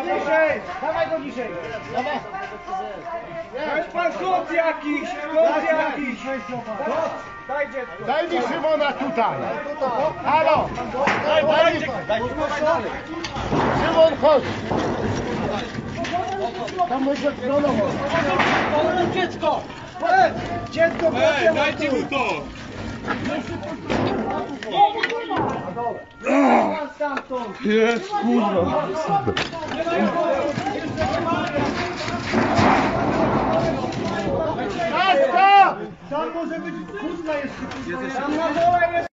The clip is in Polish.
niżej! Dawaj go niżej! Dawaj! Jest pan kot jakiś! Kot jakiś! Daj dziecko! Daj mi Szymona tutaj! Halo! Daj mi! Szymon, chodź! Tam może chronowo! Dziecko! Dziecko! Dajcie mu to! Jest, kurwa! Tam może być kurwa jeszcze! Tam na dole jest!